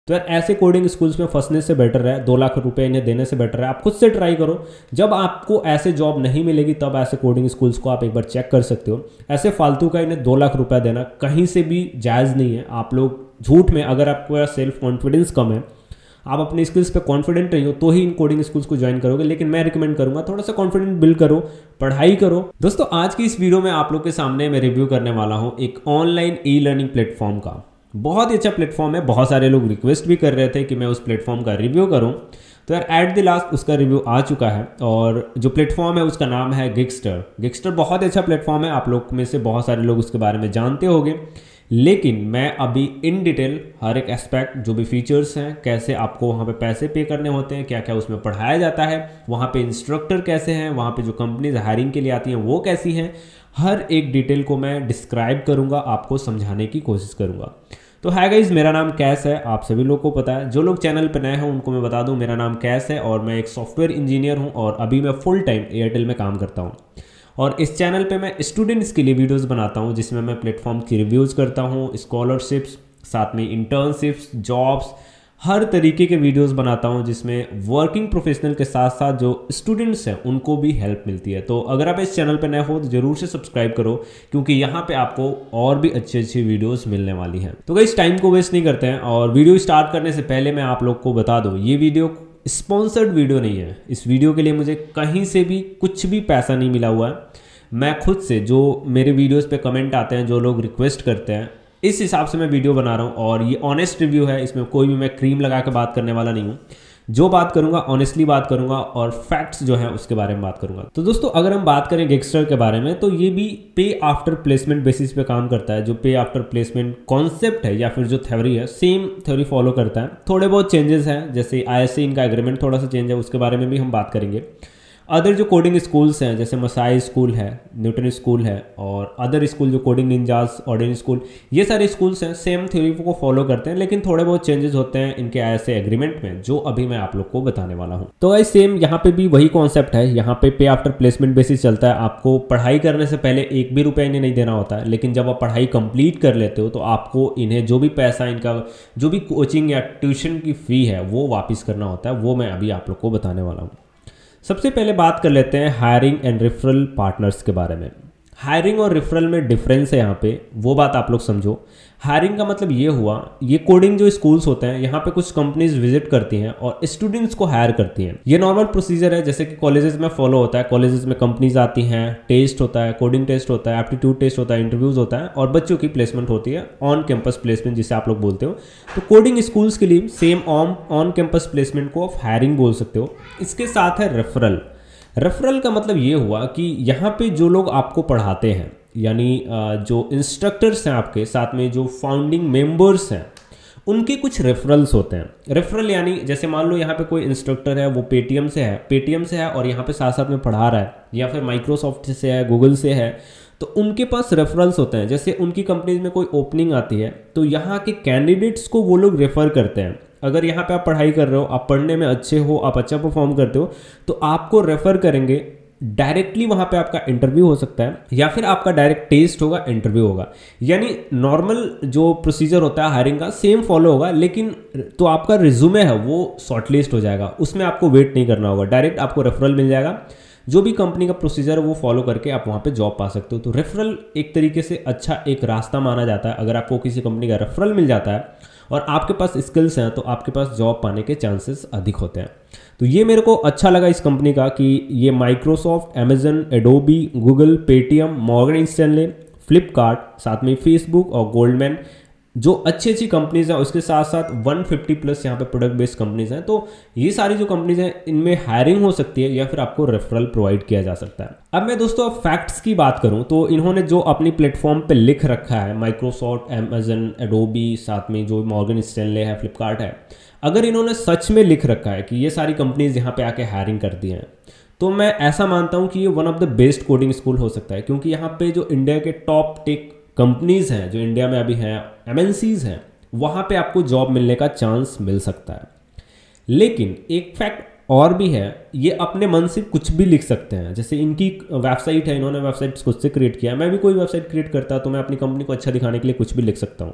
तो यार ऐसे कोडिंग स्कूल्स में फंसने से बेटर है 2 लाख रुपए इन्हें देने से बेटर है आप खुद से ट्राई करो। जब आपको ऐसे जॉब नहीं मिलेगी तब ऐसे कोडिंग स्कूल्स को आप एक बार चेक कर सकते हो। ऐसे फालतू का इन्हें 2 लाख रुपया देना कहीं से भी जायज़ नहीं है। आप लोग झूठ में, अगर आपको सेल्फ कॉन्फिडेंस कम है, आप अपनी स्किल्स पे कॉन्फिडेंट नहीं हो, तो ही इन कोडिंग स्कूल्स को ज्वाइन करोगे। लेकिन मैं रिकमेंड करूंगा थोड़ा सा कॉन्फिडेंट बिल्ड करो, पढ़ाई करो। दोस्तों आज की इस वीडियो में आप लोग के सामने मैं रिव्यू करने वाला हूं एक ऑनलाइन ई लर्निंग प्लेटफॉर्म का। बहुत ही अच्छा प्लेटफॉर्म है, बहुत सारे लोग रिक्वेस्ट भी कर रहे थे कि मैं उस प्लेटफॉर्म का रिव्यू करूं, तो यार एट द लास्ट उसका रिव्यू आ चुका है। और जो प्लेटफॉर्म है उसका नाम है गिगस्टर। गिगस्टर बहुत अच्छा प्लेटफॉर्म है, आप लोग में से बहुत सारे लोग उसके बारे में जानते होंगे। लेकिन मैं अभी इन डिटेल हर एक एस्पेक्ट, जो भी फीचर्स हैं, कैसे आपको वहाँ पे पैसे पे करने होते हैं, क्या क्या उसमें पढ़ाया जाता है, वहाँ पे इंस्ट्रक्टर कैसे हैं, वहाँ पे जो कंपनीज हायरिंग के लिए आती हैं वो कैसी हैं, हर एक डिटेल को मैं डिस्क्राइब करूँगा, आपको समझाने की कोशिश करूँगा। तो है गाइस, मेरा नाम कैस है, आप सभी लोग को पता है। जो लोग चैनल पर नए हैं उनको मैं बता दूं, मेरा नाम कैस है और मैं एक सॉफ्टवेयर इंजीनियर हूं और अभी मैं फुल टाइम एयरटेल में काम करता हूं। और इस चैनल पे मैं स्टूडेंट्स के लिए वीडियोस बनाता हूं, जिसमें मैं प्लेटफॉर्म की रिव्यूज़ करता हूं, स्कॉलरशिप्स, साथ में इंटर्नशिप्स, जॉब्स, हर तरीके के वीडियोस बनाता हूं, जिसमें वर्किंग प्रोफेशनल के साथ साथ जो स्टूडेंट्स हैं उनको भी हेल्प मिलती है। तो अगर आप इस चैनल पर नए हो तो ज़रूर से सब्सक्राइब करो, क्योंकि यहाँ पे आपको और भी अच्छी अच्छी वीडियोस मिलने वाली हैं। तो गाइस टाइम को वेस्ट नहीं करते हैं, और वीडियो स्टार्ट करने से पहले मैं आप लोग को बता दूँ, ये वीडियो स्पॉन्सर्ड वीडियो नहीं है। इस वीडियो के लिए मुझे कहीं से भी कुछ भी पैसा नहीं मिला हुआ है। मैं खुद से, जो मेरे वीडियोस पे कमेंट आते हैं, जो लोग रिक्वेस्ट करते हैं, इस हिसाब से मैं वीडियो बना रहा हूँ। और ये ऑनेस्ट रिव्यू है, इसमें कोई भी मैं क्रीम लगा के बात करने वाला नहीं हूँ। जो बात करूँगा ऑनेस्टली बात करूँगा और फैक्ट्स जो हैं उसके बारे में बात करूँगा। तो दोस्तों अगर हम बात करें गिगस्टर के बारे में, तो ये भी पे आफ्टर प्लेसमेंट बेसिस पे काम करता है। जो पे आफ्टर प्लेसमेंट कॉन्सेप्ट है या फिर जो थ्योरी है, सेम थ्योरी फॉलो करता है। थोड़े बहुत चेंजेस हैं, जैसे ISC इनका एग्रीमेंट थोड़ा सा चेंज है, उसके बारे में भी हम बात करेंगे। अदर जो कोडिंग स्कूल्स हैं, जैसे मसाई स्कूल है, न्यूटन स्कूल है, और अदर स्कूल जो कोडिंग निंजास, ऑर्डिन स्कूल, ये सारे स्कूल्स हैं, सेम थ्योरी को फॉलो करते हैं, लेकिन थोड़े बहुत चेंजेस होते हैं इनके ISC एग्रीमेंट में, जो अभी मैं आप लोग को बताने वाला हूँ। तो भाई सेम यहाँ पे भी वही कॉन्सेप्ट है। यहाँ पे आफ्टर प्लेसमेंट बेसिस चलता है। आपको पढ़ाई करने से पहले एक भी रुपया इन्हें नहीं देना होता है, लेकिन जब आप पढ़ाई कंप्लीट कर लेते हो तो आपको इन्हें जो भी पैसा, इनका जो भी कोचिंग या ट्यूशन की फ़ी है वो वापस करना होता है। वो मैं अभी आप लोग को बताने वाला हूँ। सबसे पहले बात कर लेते हैं हायरिंग एंड रेफरल पार्टनर्स के बारे में। हायरिंग और रेफरल में डिफरेंस है यहाँ पे, वो बात आप लोग समझो। हायरिंग का मतलब ये हुआ, ये कोडिंग जो स्कूल्स होते हैं, यहाँ पे कुछ कंपनीज विजिट करती हैं और स्टूडेंट्स को हायर करती हैं। ये नॉर्मल प्रोसीजर है, जैसे कि कॉलेजेस में फॉलो होता है। कॉलेजेस में कंपनीज आती हैं, टेस्ट होता है, कोडिंग टेस्ट होता है, एप्टीट्यूड टेस्ट होता है, इंटरव्यूज होता है, और बच्चों की प्लेसमेंट होती है, ऑन कैंपस प्लेसमेंट जिसे आप लोग बोलते हो। तो कोडिंग स्कूल्स के लिए सेम ऑन कैंपस प्लेसमेंट को आप हायरिंग बोल सकते हो। इसके साथ है रेफरल। रेफरल का मतलब ये हुआ कि यहाँ पे जो लोग आपको पढ़ाते हैं, यानी जो इंस्ट्रक्टर्स हैं आपके साथ में, जो फाउंडिंग मेंबर्स हैं, उनके कुछ रेफरल्स होते हैं। रेफरल यानी जैसे मान लो यहाँ पे कोई इंस्ट्रक्टर है, वो पेटीएम से है और यहाँ पे साथ साथ में पढ़ा रहा है, या फिर माइक्रोसॉफ्ट से है, गूगल से है, तो उनके पास रेफरल्स होते हैं। जैसे उनकी कंपनीज में कोई ओपनिंग आती है तो यहाँ के कैंडिडेट्स को वो लोग रेफर करते हैं। अगर यहाँ पे आप पढ़ाई कर रहे हो, आप पढ़ने में अच्छे हो, आप अच्छा परफॉर्म करते हो, तो आपको रेफर करेंगे। डायरेक्टली वहाँ पे आपका इंटरव्यू हो सकता है, या फिर आपका डायरेक्ट टेस्ट होगा, इंटरव्यू होगा। यानी नॉर्मल जो प्रोसीजर होता है हायरिंग का सेम फॉलो होगा, लेकिन तो आपका रिज्यूमे है वो शॉर्टलिस्ट हो जाएगा, उसमें आपको वेट नहीं करना होगा, डायरेक्ट आपको रेफरल मिल जाएगा। जो भी कंपनी का प्रोसीजर है वो फॉलो करके आप वहाँ पे जॉब पा सकते हो। तो रेफरल एक तरीके से अच्छा एक रास्ता माना जाता है। अगर आपको किसी कंपनी का रेफरल मिल जाता है और आपके पास स्किल्स हैं, तो आपके पास जॉब पाने के चांसेस अधिक होते हैं। तो ये मेरे को अच्छा लगा इस कंपनी का कि ये Microsoft, Amazon, Adobe, Google, Paytm, Morgan Stanley, Flipkart, साथ में फेसबुक और गोल्डमैन, जो अच्छी अच्छी कंपनीज हैं, उसके साथ साथ 150 प्लस यहाँ पे प्रोडक्ट बेस्ड कंपनीज हैं। तो ये सारी जो कंपनीज हैं, इनमें हायरिंग हो सकती है या फिर आपको रेफरल प्रोवाइड किया जा सकता है। अब मैं दोस्तों फैक्ट्स की बात करूं तो इन्होंने जो अपनी प्लेटफॉर्म पे लिख रखा है, माइक्रोसॉफ्ट, अमेजन, एडोबी, साथ में जो मॉर्गन स्टैनले है, फ्लिपकार्ट है, अगर इन्होंने सच में लिख रखा है कि ये सारी कंपनीज यहाँ पे आके हायरिंग करती हैं, तो मैं ऐसा मानता हूँ कि ये one of the best coding school हो सकता है। क्योंकि यहाँ पे जो इंडिया के टॉप टेक कंपनीज हैं, जो इंडिया में अभी हैं, MNCs हैं, वहाँ पे आपको जॉब मिलने का चांस मिल सकता है। लेकिन एक फैक्ट और भी है, ये अपने मन से कुछ भी लिख सकते हैं। जैसे इनकी वेबसाइट है, इन्होंने वेबसाइट खुद से क्रिएट किया है। मैं भी कोई वेबसाइट क्रिएट करता तो मैं अपनी कंपनी को अच्छा दिखाने के लिए कुछ भी लिख सकता हूँ।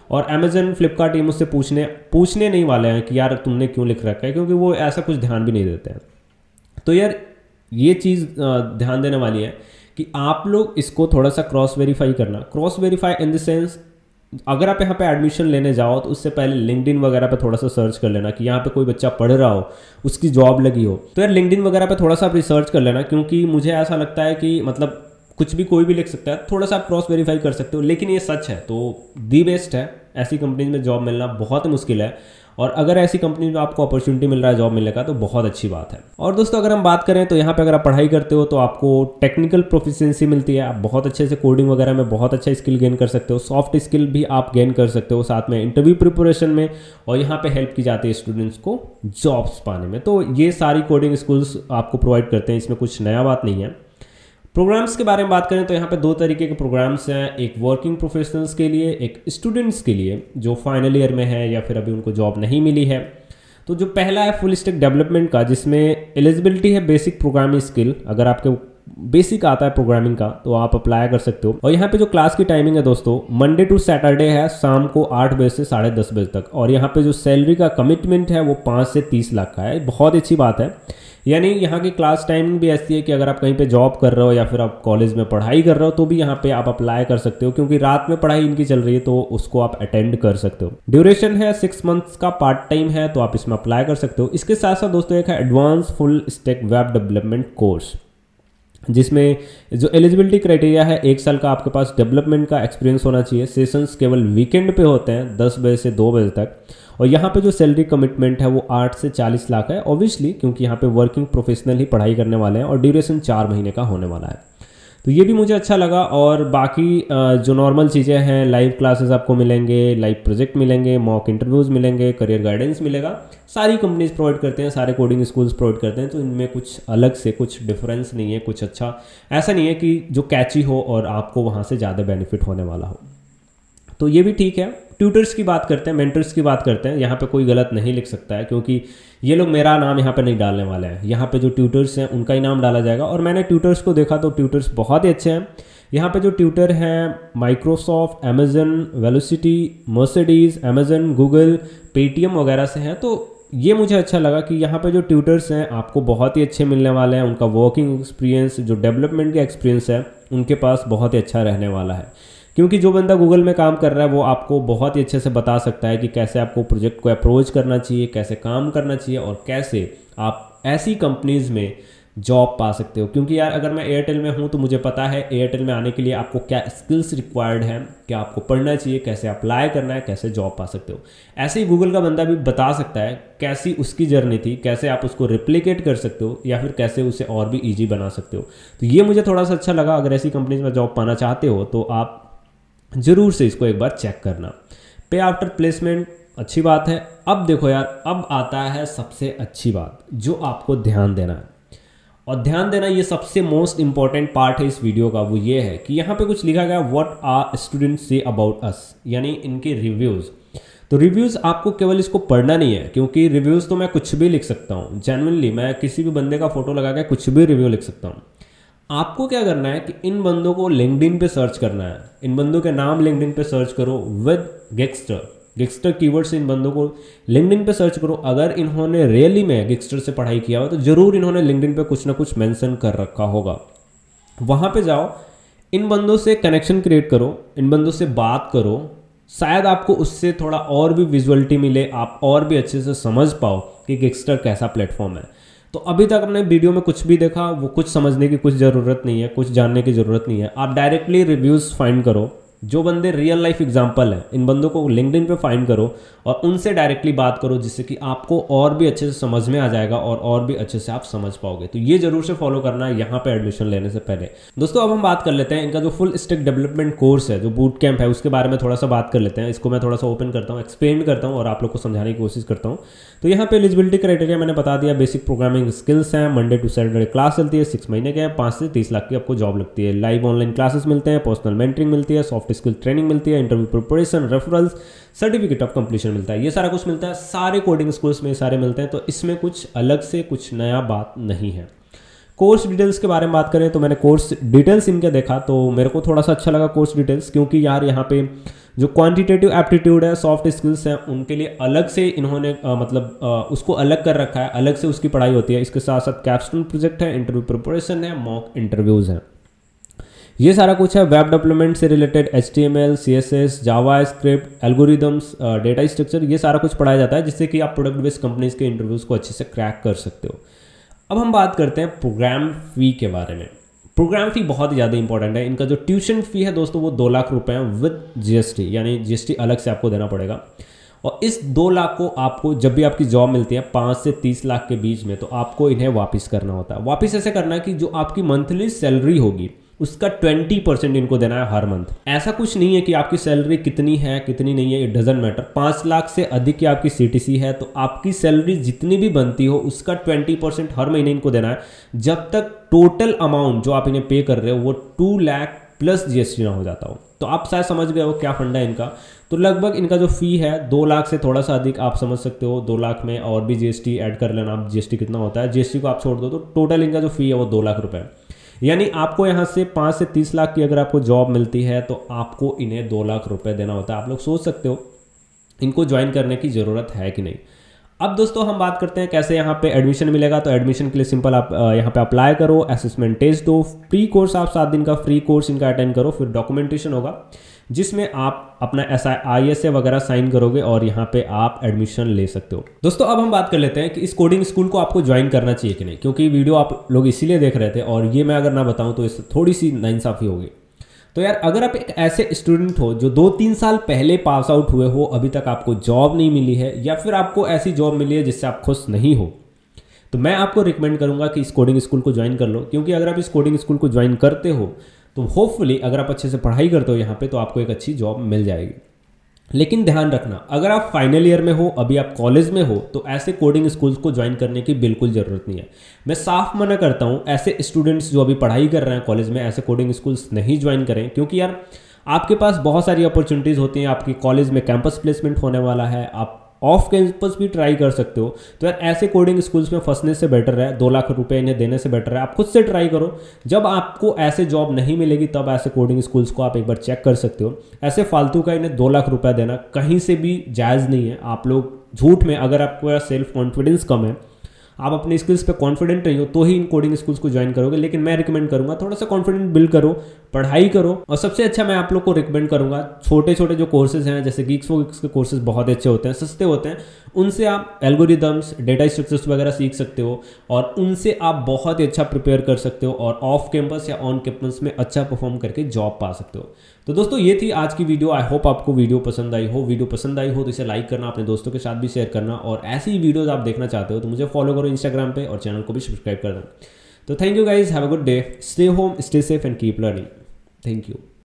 और अमेजन फ्लिपकार्ट ये मुझसे पूछने नहीं वाले हैं कि यार तुमने क्यों लिख रखा है, क्योंकि वो ऐसा कुछ ध्यान भी नहीं देते हैं। तो यार ये चीज़ ध्यान देने वाली है कि आप लोग इसको थोड़ा सा क्रॉस वेरीफाई करना। Cross verify in the sense, अगर आप यहाँ पे एडमिशन लेने जाओ तो उससे पहले लिंक्डइन वगैरह पे थोड़ा सा सर्च कर लेना कि यहाँ पे कोई बच्चा पढ़ रहा हो, उसकी जॉब लगी हो। तो यार लिंक्डइन वगैरह पे थोड़ा सा आप रिसर्च कर लेना, क्योंकि मुझे ऐसा लगता है कि मतलब कुछ भी कोई भी लिख सकता है, थोड़ा सा आप क्रॉस वेरीफाई कर सकते हो, लेकिन ये सच है। तो दी बेस्ट है, ऐसी कंपनीज में जॉब मिलना बहुत मुश्किल है, और अगर ऐसी कंपनी में आपको अपॉर्चुनिटी मिल रहा है जॉब मिलने का तो बहुत अच्छी बात है। और दोस्तों अगर हम बात करें तो यहाँ पे अगर आप पढ़ाई करते हो तो आपको टेक्निकल प्रोफिशिएंसी मिलती है, आप बहुत अच्छे से कोडिंग वगैरह में बहुत अच्छा स्किल गेन कर सकते हो, सॉफ्ट स्किल भी आप गेन कर सकते हो साथ में इंटरव्यू प्रिपरेशन में, और यहाँ पे हेल्प की जाती है स्टूडेंट्स को जॉब्स पाने में। तो ये सारी कोडिंग स्कूल्स आपको प्रोवाइड करते हैं, इसमें कुछ नया बात नहीं है। प्रोग्राम्स के बारे में बात करें तो यहाँ पे 2 तरीके के प्रोग्राम्स हैं, एक वर्किंग प्रोफेशनल्स के लिए, एक स्टूडेंट्स के लिए जो फाइनल ईयर में है या फिर अभी उनको जॉब नहीं मिली है। तो जो पहला है फुल स्टैक डेवलपमेंट का, जिसमें एलिजिबिलिटी है बेसिक प्रोग्रामिंग स्किल। अगर आपके बेसिक आता है प्रोग्रामिंग का तो आप अप्लाई कर सकते हो। और यहाँ पे जो क्लास की टाइमिंग है दोस्तों, मंडे टू सैटरडे है, शाम को 8 बजे से 10:30 बजे तक। और यहाँ पे जो सैलरी का कमिटमेंट है वो 5 से 30 लाख का है, बहुत अच्छी बात है। यानी यहाँ की क्लास टाइमिंग भी ऐसी है कि अगर आप कहीं पे जॉब कर रहे हो या फिर आप कॉलेज में पढ़ाई कर रहे हो तो भी यहाँ पे आप अप्लाई कर सकते हो, क्योंकि रात में पढ़ाई इनकी चल रही है तो उसको आप अटेंड कर सकते हो। ड्यूरेशन है 6 मंथ्स का, पार्ट टाइम है, तो आप इसमें अप्लाई कर सकते हो। इसके साथ साथ दोस्तों एक है advance full stack web development course, जिसमें जो एलिजिबिलिटी क्राइटेरिया है 1 साल का आपके पास डेवलपमेंट का एक्सपीरियंस होना चाहिए। सेशंस केवल वीकेंड पे होते हैं 10 बजे से 2 बजे तक। और यहाँ पे जो सैलरी कमिटमेंट है वो 8 से 40 लाख है, ऑब्वियसली क्योंकि यहाँ पे वर्किंग प्रोफेशनल ही पढ़ाई करने वाले हैं, और ड्यूरेशन 4 महीने का होने वाला है। तो ये भी मुझे अच्छा लगा। और बाकी जो नॉर्मल चीज़ें हैं, लाइव क्लासेस आपको मिलेंगे, लाइव प्रोजेक्ट मिलेंगे, मॉक इंटरव्यूज़ मिलेंगे, करियर गाइडेंस मिलेगा, सारी कंपनीज प्रोवाइड करते हैं, सारे कोडिंग स्कूल्स प्रोवाइड करते हैं। तो इनमें कुछ अलग से कुछ डिफरेंस नहीं है, कुछ अच्छा ऐसा नहीं है कि जो कैची हो और आपको वहाँ से ज़्यादा बेनिफिट होने वाला हो। तो ये भी ठीक है। ट्यूटर्स की बात करते हैं, मेंटर्स की बात करते हैं। यहाँ पे कोई गलत नहीं लिख सकता है, क्योंकि ये लोग मेरा नाम यहाँ पे नहीं डालने वाले हैं। यहाँ पे जो ट्यूटर्स हैं उनका ही नाम डाला जाएगा। और मैंने ट्यूटर्स को देखा तो ट्यूटर्स बहुत ही अच्छे हैं। यहाँ पे जो ट्यूटर हैं Microsoft, Amazon, Velocity, Mercedes, Amazon, Google, Paytm वगैरह से हैं। तो ये मुझे अच्छा लगा कि यहाँ पे जो ट्यूटर्स हैं आपको बहुत ही अच्छे मिलने वाले हैं। उनका वर्किंग एक्सपीरियंस, जो डेवलपमेंट का एक्सपीरियंस है उनके पास बहुत ही अच्छा रहने वाला है, क्योंकि जो बंदा गूगल में काम कर रहा है वो आपको बहुत ही अच्छे से बता सकता है कि कैसे आपको प्रोजेक्ट को अप्रोच करना चाहिए, कैसे काम करना चाहिए, और कैसे आप ऐसी कंपनीज़ में जॉब पा सकते हो। क्योंकि यार अगर मैं एयरटेल में हूँ तो मुझे पता है एयरटेल में आने के लिए आपको क्या स्किल्स रिक्वायर्ड हैं, क्या आपको पढ़ना चाहिए, कैसे अप्लाई करना है, कैसे जॉब पा सकते हो। ऐसे ही गूगल का बंदा भी बता सकता है कैसी उसकी जर्नी थी, कैसे आप उसको रिप्लिकेट कर सकते हो या फिर कैसे उसे और भी ईजी बना सकते हो। तो ये मुझे थोड़ा सा अच्छा लगा। अगर ऐसी कंपनीज में जॉब पाना चाहते हो तो आप ज़रूर से इसको एक बार चेक करना। पे आफ्टर प्लेसमेंट अच्छी बात है। अब देखो यार, अब आता है सबसे अच्छी बात जो आपको ध्यान देना है, और ध्यान देना ये सबसे मोस्ट इंपॉर्टेंट पार्ट है इस वीडियो का। वो ये है कि यहाँ पे कुछ लिखा गया व्हाट आर स्टूडेंट्स से अबाउट अस, यानी इनके रिव्यूज़। तो रिव्यूज़ आपको केवल इसको पढ़ना नहीं है, क्योंकि रिव्यूज़ तो मैं कुछ भी लिख सकता हूँ। जेन्युइनली मैं किसी भी बंदे का फोटो लगा के कुछ भी रिव्यू लिख सकता हूँ। आपको क्या करना है कि इन बंदों को लिंक्डइन पे सर्च करना है। इन बंदों के नाम लिंक्डइन पे सर्च करो विद गिगस्टर कीवर्ड से इन बंदों को लिंक्डइन पे सर्च करो। अगर इन्होंने रियली में गिगस्टर से पढ़ाई किया हो तो ज़रूर इन्होंने लिंक्डइन पे कुछ ना कुछ मेंशन कर रखा होगा। वहाँ पे जाओ, इन बंदों से कनेक्शन क्रिएट करो, इन बंदों से बात करो, शायद आपको उससे थोड़ा और भी विजुअलिटी मिले, आप और भी अच्छे से समझ पाओ कि गिगस्टर कैसा प्लेटफॉर्म है। तो अभी तक आपने वीडियो में कुछ भी देखा वो कुछ समझने की कुछ ज़रूरत नहीं है, कुछ जानने की ज़रूरत नहीं है। आप डायरेक्टली रिव्यूज़ फाइंड करो, जो बंदे रियल लाइफ एग्जांपल हैं इन बंदों को लिंक्डइन पे फाइंड करो और उनसे डायरेक्टली बात करो, जिससे कि आपको और भी अच्छे से समझ में आ जाएगा और भी अच्छे से आप समझ पाओगे। तो ये जरूर से फॉलो करना है यहाँ पे एडमिशन लेने से पहले। दोस्तों अब हम बात कर लेते हैं इनका जो फुल स्टैक डेवलपमेंट कोर्स है, जो बूट कैंप है, उसके बारे में थोड़ा सा बात कर लेते हैं। इसको मैं थोड़ा सा ओपन करता हूँ, एक्सप्लेन करता हूँ और आप लोग को समझाने की कोशिश करता हूँ। तो यहाँ पे एलिजिबिलिटी क्राइटेरिया मैंने बता दिया, बेसिक प्रोग्रामिंग स्किल्स हैं, मंडे टू सैटरडे क्लास चलती है, 6 महीने के हैं, 5 से 30 लाख की आपको जॉब लगती है, लाइव ऑनलाइन क्लासेस मिलते हैं, पर्सनल मेंटरिंग मिलती है, सॉफ्ट स्किल ट्रेनिंग मिलती है, interview preparation, referrals, certificate of completion मिलता है। ये सारा कुछ मिलता है, सारे कोडिंग स्कूल्स में सारे मिलते हैं। तो इसमें कुछ अलग से कुछ नया बात नहीं है। कोर्स डिटेल्स के बारे में बात करें तो मैंने कोर्स डिटेल्स इनके देखा तो मेरे को थोड़ा सा अच्छा लगा कोर्स डिटेल्स, क्योंकि यार यहाँ पे जो क्वांटिटेटिव एप्टीट्यूड है, सॉफ्ट स्किल्स हैं, उनके लिए अलग से इन्होंने उसको अलग कर रखा है, अलग से उसकी पढ़ाई होती है। इसके साथ साथ कैप्स्टोन प्रोजेक्ट है, इंटरव्यू प्रिपरेशन है, मॉक इंटरव्यूज़ हैं, ये सारा कुछ है। वेब डेवलपमेंट से related HTML, CSS, JavaScript, algorithms, data structure, ये सारा कुछ पढ़ाया जाता है जिससे कि आप प्रोडक्ट बेस्ड कंपनीज के इंटरव्यूज़ को अच्छे से क्रैक कर सकते हो। अब हम बात करते हैं प्रोग्राम फ़ी के बारे में। प्रोग्राम फ़ी बहुत ही ज़्यादा इंपॉर्टेंट है। इनका जो ट्यूशन फ़ी है दोस्तों वो 2 लाख रुपए है विद GST, यानी GST अलग से आपको देना पड़ेगा। और इस 2 लाख को आपको जब भी आपकी जॉब मिलती है 5 से 30 लाख के बीच में, तो आपको इन्हें वापस करना होता है। वापस ऐसे करना है कि जो आपकी मंथली सैलरी होगी उसका 20% इनको देना है हर मंथ। ऐसा कुछ नहीं है कि आपकी सैलरी कितनी है कितनी नहीं है, इट डजेंट मैटर। 5 लाख से अधिक की आपकी CTC है तो आपकी सैलरी जितनी भी बनती हो उसका 20% हर महीने इनको देना है, जब तक टोटल अमाउंट जो आप इन्हें पे कर रहे हो वो 2 लाख प्लस GST ना हो जाता हो। तो आप शायद समझ गए हो क्या फंडा है इनका। तो लगभग इनका जो फ़ी है 2 लाख से थोड़ा सा अधिक आप समझ सकते हो। 2 लाख में और भी GST ऐड कर लेना, आप GST कितना होता है, GST को आप छोड़ दो तो टोटल इनका जो फ़ी है वो 2 लाख रुपए है। यानी आपको यहाँ से 5 से 30 लाख की अगर आपको जॉब मिलती है तो आपको इन्हें 2 लाख रुपए देना होता है। आप लोग सोच सकते हो इनको ज्वाइन करने की ज़रूरत है कि नहीं। अब दोस्तों हम बात करते हैं कैसे यहाँ पे एडमिशन मिलेगा। तो एडमिशन के लिए सिंपल आप यहाँ पे अप्लाई करो, असेसमेंट टेस्ट दो, फ्री कोर्स आप 7 दिन का फ्री कोर्स इनका अटेंड करो, फिर डॉक्यूमेंटेशन होगा जिसमें आप अपना ISA वगैरह साइन करोगे और यहाँ पे आप एडमिशन ले सकते हो। दोस्तों अब हम बात कर लेते हैं कि इस कोडिंग स्कूल को आपको ज्वाइन करना चाहिए कि नहीं, क्योंकि वीडियो आप लोग इसीलिए देख रहे थे और ये मैं अगर ना बताऊँ तो इससे थोड़ी सी नाइंसाफ़ी होगी। तो यार अगर आप एक ऐसे स्टूडेंट हो जो 2-3 साल पहले पास आउट हुए हो, अभी तक आपको जॉब नहीं मिली है या फिर आपको ऐसी जॉब मिली है जिससे आप खुश नहीं हो, तो मैं आपको रिकमेंड करूंगा कि इस कोडिंग स्कूल को ज्वाइन कर लो। क्योंकि अगर आप इस कोडिंग स्कूल को ज्वाइन करते हो तो होपफुली अगर आप अच्छे से पढ़ाई करते हो यहाँ पे तो आपको एक अच्छी जॉब मिल जाएगी। लेकिन ध्यान रखना, अगर आप फाइनल ईयर में हो, अभी आप कॉलेज में हो, तो ऐसे कोडिंग स्कूल्स को ज्वाइन करने की बिल्कुल ज़रूरत नहीं है। मैं साफ मना करता हूँ ऐसे स्टूडेंट्स जो अभी पढ़ाई कर रहे हैं कॉलेज में, ऐसे कोडिंग स्कूल्स नहीं ज्वाइन करें। क्योंकि यार आपके पास बहुत सारी अपॉर्चुनिटीज़ होती हैं, आपकी कॉलेज में कैंपस प्लेसमेंट होने वाला है, आप ऑफ कैंपस भी ट्राई कर सकते हो। तो यार ऐसे कोडिंग स्कूल्स में फंसने से बेटर है, 2 लाख रुपए इन्हें देने से बेटर है आप खुद से ट्राई करो। जब आपको ऐसे जॉब नहीं मिलेगी तब ऐसे कोडिंग स्कूल्स को आप एक बार चेक कर सकते हो। ऐसे फालतू का इन्हें 2 लाख रुपए देना कहीं से भी जायज़ नहीं है। आप लोग झूठ में, अगर आपको सेल्फ कॉन्फिडेंस कम है, आप अपनी स्किल्स पे कॉन्फिडेंट नहीं हो, तो ही इन कोडिंग स्कूल्स को ज्वाइन करोगे। लेकिन मैं रिकमेंड करूंगा थोड़ा सा कॉन्फिडेंट बिल्ड करो, पढ़ाई करो। और सबसे अच्छा मैं आप लोग को रिकमेंड करूंगा छोटे छोटे जो कोर्सेज हैं, जैसे Geeks for Geeks के कोर्सेज बहुत अच्छे होते हैं, सस्ते होते हैं, उनसे आप एल्गोरिदम्स, डेटा स्ट्रक्चर्स वगैरह सीख सकते हो और उनसे आप बहुत ही अच्छा प्रिपेयर कर सकते हो और ऑफ कैंपस या ऑन कैंपस में अच्छा परफॉर्म करके जॉब पा सकते हो। तो दोस्तों ये थी आज की वीडियो। आई होप आपको वीडियो पसंद आई हो। वीडियो पसंद आई हो तो इसे लाइक करना, अपने दोस्तों के साथ भी शेयर करना, और ऐसी ही वीडियोस आप देखना चाहते हो तो मुझे फॉलो करो इंस्टाग्राम पे और चैनल को भी सब्सक्राइब कर देना। तो thank you guys, have a good day, stay home, stay safe and keep learning. Thank you.